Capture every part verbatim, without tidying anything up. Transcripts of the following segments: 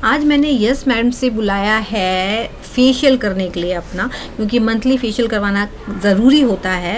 आज मैंने yes madam से बुलाया है फेशियल करने के लिए अपना, क्योंकि मंथली फेशियल करवाना ज़रूरी होता है।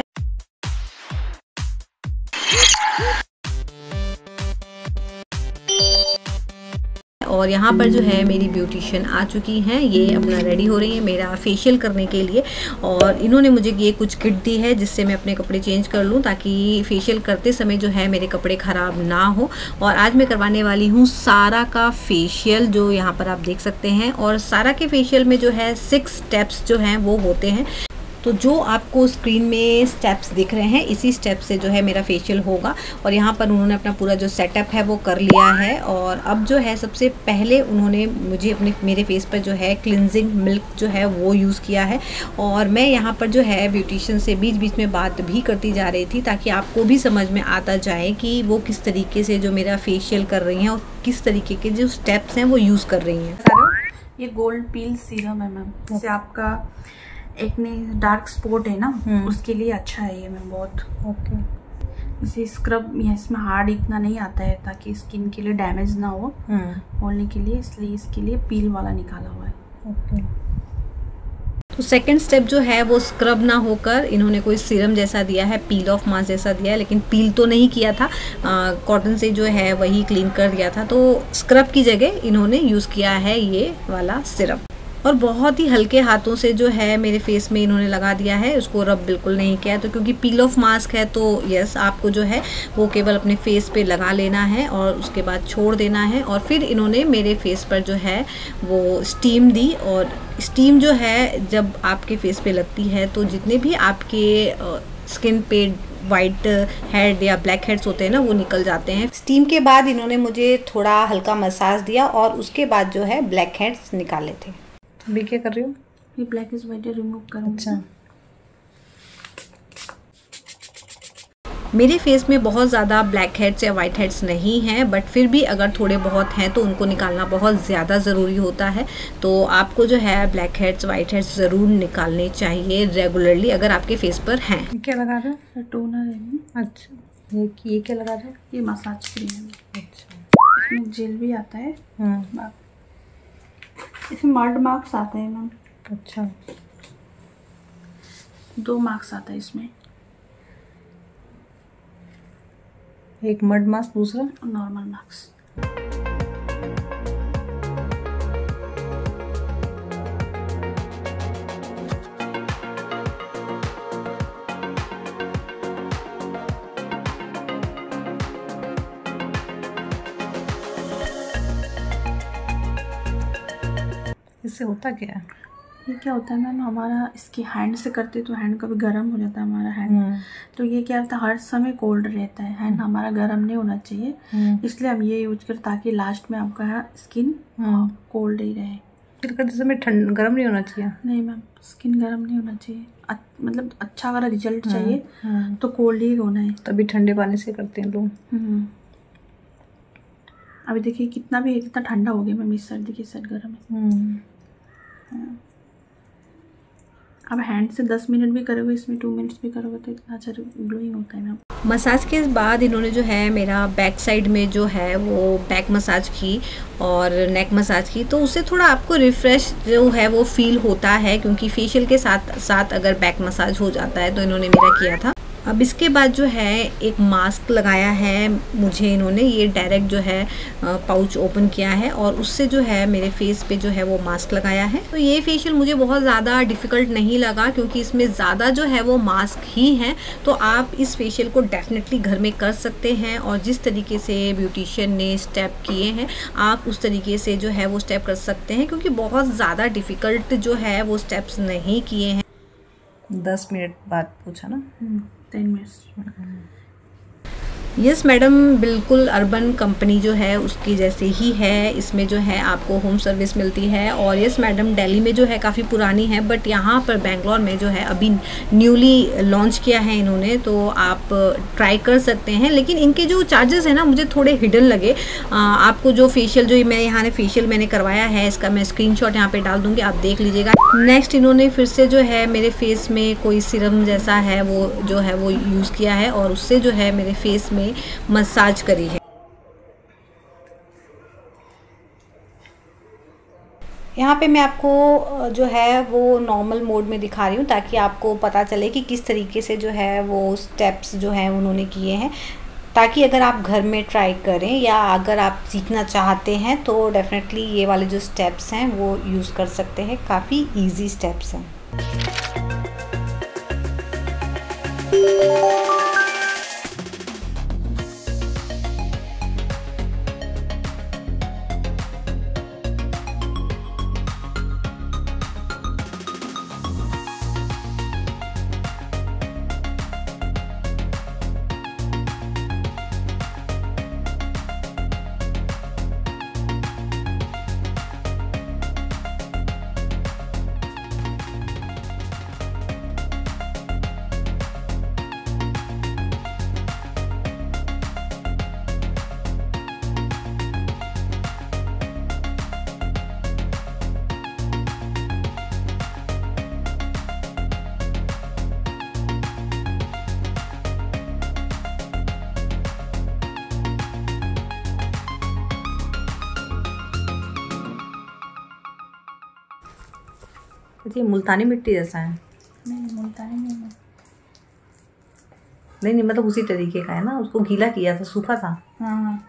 और यहाँ पर जो है मेरी ब्यूटिशियन आ चुकी हैं, ये अपना रेडी हो रही है मेरा फेशियल करने के लिए। और इन्होंने मुझे ये कुछ किट दी है जिससे मैं अपने कपड़े चेंज कर लूँ, ताकि फेशियल करते समय जो है मेरे कपड़े ख़राब ना हो। और आज मैं करवाने वाली हूँ सारा का फेशियल, जो यहाँ पर आप देख सकते हैं। और सारा के फेशियल में जो है सिक्स स्टेप्स जो हैं वो होते हैं। तो जो आपको स्क्रीन में स्टेप्स दिख रहे हैं, इसी स्टेप से जो है मेरा फेशियल होगा। और यहाँ पर उन्होंने अपना पूरा जो सेटअप है वो कर लिया है। और अब जो है सबसे पहले उन्होंने मुझे अपने मेरे फेस पर जो है क्लिनजिंग मिल्क जो है वो यूज़ किया है। और मैं यहाँ पर जो है ब्यूटिशियन से बीच बीच में बात भी करती जा रही थी, ताकि आपको भी समझ में आता जाए कि वो किस तरीके से जो मेरा फेशियल कर रही हैं और किस तरीके के जो स्टेप्स हैं वो यूज़ कर रही हैं। ये गोल्ड पील सीरम है मैम, इससे आपका एक ने डार्क स्पॉट है ना, उसके लिए अच्छा है ये मैम बहुत। ओके। इसे स्क्रब या इसमें हार्ड इतना नहीं आता है, ताकि स्किन के लिए डैमेज ना हो बोलने के लिए, इसलिए इसके लिए पील वाला निकाला हुआ है। ओके। तो सेकंड स्टेप जो है वो स्क्रब ना होकर इन्होंने कोई सीरम जैसा दिया है, पील ऑफ मास्क जैसा दिया है, लेकिन पील तो नहीं किया था, कॉटन से जो है वही क्लीन कर दिया था। तो स्क्रब की जगह इन्होंने यूज़ किया है ये वाला सिरम। और बहुत ही हल्के हाथों से जो है मेरे फेस में इन्होंने लगा दिया है, उसको रब बिल्कुल नहीं किया है। तो क्योंकि पील ऑफ मास्क है तो यस आपको जो है वो केवल अपने फेस पे लगा लेना है और उसके बाद छोड़ देना है। और फिर इन्होंने मेरे फेस पर जो है वो स्टीम दी। और स्टीम जो है जब आपके फेस पे लगती है तो जितने भी आपके स्किन पे वाइट हेड या ब्लैक हेड्स होते हैं ना, वो निकल जाते हैं। स्टीम के बाद इन्होंने मुझे थोड़ा हल्का मसाज दिया और उसके बाद जो है ब्लैक हेड्स निकाले थे। अभी क्या कर रही हूँ? ये ब्लैक इज वाइट रिमूव करूँ। अच्छा। मेरे फेस में बहुत ज़्यादा ब्लैक हेड्स या वाइट हेड्स नहीं हैं, बट फिर भी अगर थोड़े बहुत हैं तो उनको निकालना बहुत ज़्यादा ज़रूरी होता है। तो आपको जो है ब्लैक हेड्स वाइट हेड्स ज़रूर निकालने चाहिए रेगुलरली अगर आपके फेस पर हैं। क्या लगा रहे हो? टोनर है। अच्छा, ये ये क्या लगा रहे हो? ये मसाज क्रीम है। अच्छा, इसमें जेल भी आता है। हाँ, इसमें मर्ड मार्क्स आते हैं मैम। अच्छा, दो मार्क्स आता है इसमें, एक मर्ड मार्क्स, दूसरा नॉर्मल मार्क्स। इससे होता क्या है? ये क्या होता है मैम, हमारा इसकी हैंड से करते तो हैंड कभी गर्म हो जाता है हमारा हैंड, तो ये क्या होता है हर समय कोल्ड रहता है, हैंड हमारा गर्म नहीं होना चाहिए, इसलिए हम ये यूज करें ताकि लास्ट में आपका स्किन कोल्ड ही रहे। फिर करते समय ठंड गर्म नहीं होना चाहिए? नहीं मैम, स्किन गर्म नहीं होना चाहिए, अ, मतलब अच्छा अगर रिजल्ट चाहिए तो कोल्ड ही होना है, तभी ठंडे पानी से करते हैं लोग। अभी देखिए कितना भी कितना ठंडा हो गया मैम, इस साइड देखिए, इस साइड गर्म है। अब हैंड से दस मिनट भी करोगे, इसमें टू मिनट्स भी करोगे तो इतना अच्छा ग्लोइंग होता है मैम। मसाज के बाद इन्होंने जो है मेरा बैक साइड में जो है वो बैक मसाज की और नेक मसाज की, तो उससे थोड़ा आपको रिफ़्रेश जो है वो फील होता है, क्योंकि फेशियल के साथ साथ अगर बैक मसाज हो जाता है तो इन्होंने मेरा किया था। अब इसके बाद जो है एक मास्क लगाया है मुझे इन्होंने, ये डायरेक्ट जो है पाउच ओपन किया है और उससे जो है मेरे फेस पे जो है वो मास्क लगाया है। तो ये फेशियल मुझे बहुत ज़्यादा डिफ़िकल्ट नहीं लगा, क्योंकि इसमें ज़्यादा जो है वो मास्क ही हैं। तो आप इस फेशियल को डेफिनेटली घर में कर सकते हैं और जिस तरीके से ब्यूटिशियन ने स्टेप किए हैं आप उस तरीके से जो है वो स्टेप कर सकते हैं, क्योंकि बहुत ज़्यादा डिफ़िकल्ट जो है वो स्टेप्स नहीं किए हैं। दस मिनट बाद पूछा ना, टेन मिनट्स। यस मैडम बिल्कुल अर्बन कंपनी जो है उसकी जैसे ही है, इसमें जो है आपको होम सर्विस मिलती है। और यस मैडम दिल्ली में जो है काफ़ी पुरानी है, बट यहाँ पर बेंगलोर में जो है अभी न्यूली लॉन्च किया है इन्होंने, तो आप ट्राई कर सकते हैं। लेकिन इनके जो चार्जेस हैं ना मुझे थोड़े हिडन लगे। आ, आपको जो फेशियल जो मैं यहाँ ने फेशियल मैंने करवाया है इसका मैं स्क्रीनशॉट यहाँ पे डाल दूँगी, आप देख लीजिएगा। नेक्स्ट इन्होंने फिर से जो है मेरे फेस में कोई सीरम जैसा है वो जो है वो यूज़ किया है और उससे जो है मेरे फेस में मसाज करी है। यहाँ पे मैं आपको जो है वो नॉर्मल मोड में दिखा रही हूँ ताकि आपको पता चले कि किस तरीके से जो है वो स्टेप्स जो हैं उन्होंने किए हैं, ताकि अगर आप घर में ट्राई करें या अगर आप सीखना चाहते हैं तो डेफिनेटली ये वाले जो स्टेप्स हैं वो यूज़ कर सकते हैं। काफ़ी इजी स्टेप्स हैं। ये मुल्तानी मिट्टी जैसा है। नहीं मुल्तानी नहीं है। नहीं नहीं मतलब उसी तरीके का है ना, उसको गीला किया था, सूखा था। हाँ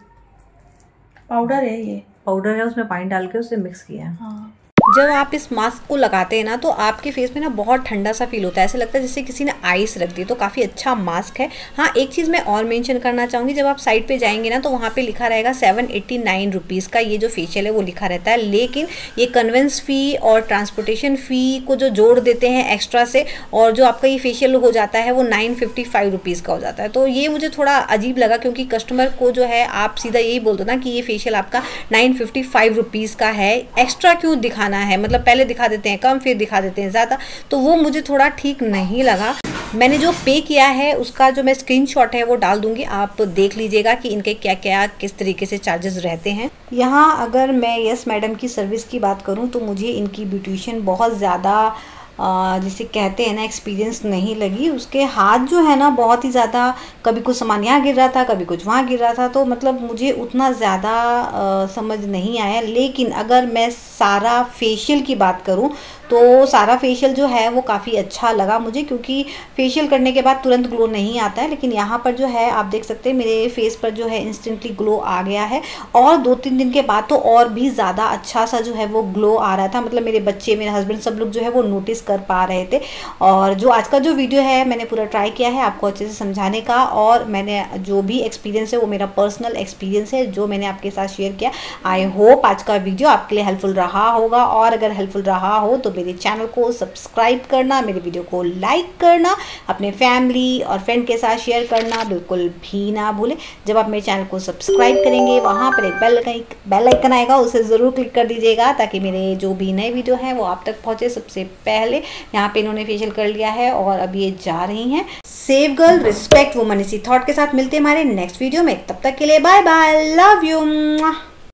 पाउडर है ये, पाउडर है, उसमें पानी डाल के उसे मिक्स किया। हाँ। जब आप इस मास्क को लगाते हैं ना तो आपके फेस में ना बहुत ठंडा सा फील होता है, ऐसा लगता है जैसे किसी ने आइस रख दी। तो काफ़ी अच्छा मास्क है। हाँ एक चीज़ मैं और मेंशन करना चाहूँगी, जब आप साइट पे जाएंगे ना तो वहाँ पे लिखा रहेगा सेवन एट्टी नाइन रुपीज़ का ये जो फेशियल है वो लिखा रहता है, लेकिन ये कन्वेंस फ़ी और ट्रांसपोर्टेशन फ़ी को जो जोड़ देते हैं एक्स्ट्रा से, और जो आपका ये फेशियल हो जाता है वो नाइन फिफ्टी फाइव रुपीज़ का हो जाता है। तो ये मुझे थोड़ा अजीब लगा, क्योंकि कस्टमर को जो है आप सीधा यही बोल दो ना कि ये फेशियल आपका नाइन फिफ्टी फाइव रुपीज़ का है, एक्स्ट्रा क्यों दिखाना है, मतलब पहले दिखा देते हैं कम फिर दिखा देते हैं ज़्यादा, तो वो मुझे थोड़ा ठीक नहीं लगा। मैंने जो पे किया है उसका जो मैं स्क्रीनशॉट है वो डाल दूंगी, आप देख लीजिएगा कि इनके क्या क्या किस तरीके से चार्जेस रहते हैं। यहाँ अगर मैं यस मैडम की सर्विस की बात करूँ तो मुझे इनकी ब्यूटिशियन बहुत ज़्यादा जिसे कहते हैं ना एक्सपीरियंस नहीं लगी। उसके हाथ जो है ना बहुत ही ज़्यादा, कभी कुछ सामान यहाँ गिर रहा था कभी कुछ वहाँ गिर रहा था, तो मतलब मुझे उतना ज़्यादा समझ नहीं आया। लेकिन अगर मैं सारा फेशियल की बात करूँ तो सारा फेशियल जो है वो काफ़ी अच्छा लगा मुझे, क्योंकि फेशियल करने के बाद तुरंत ग्लो नहीं आता है, लेकिन यहाँ पर जो है आप देख सकते हैं मेरे फेस पर जो है इंस्टेंटली ग्लो आ गया है, और दो तीन दिन के बाद तो और भी ज़्यादा अच्छा सा जो है वो ग्लो आ रहा था। मतलब मेरे बच्चे, मेरे हस्बैंड, सब लोग जो है वो नोटिस कर पा रहे थे। और जो आज का जो वीडियो है मैंने पूरा ट्राई किया है आपको अच्छे से समझाने का, और मैंने जो भी एक्सपीरियंस है वो मेरा पर्सनल एक्सपीरियंस है जो मैंने आपके साथ शेयर किया। आई होप आज का वीडियो आपके लिए हेल्पफुल रहा होगा, और अगर हेल्पफुल रहा हो तो मेरे चैनल को सब्सक्राइब करना, मेरे वीडियो को लाइक करना, अपने फैमिली और फ्रेंड के साथ शेयर करना बिल्कुल भी ना भूलें। जब आप मेरे चैनल को सब्सक्राइब करेंगे वहाँ पर एक बेल बेल आइकन आएगा, उसे ज़रूर क्लिक कर दीजिएगा ताकि मेरे जो भी नए वीडियो हैं वो आप तक पहुँचे सबसे पहले। यहाँ पे इन्होंने फेशियल कर लिया है और अब ये जा रही हैं। सेव गर्ल रिस्पेक्ट वुमन, इसी थॉट के साथ मिलते हैं हमारे नेक्स्ट वीडियो में। तब तक के लिए बाय बाय, लव यू।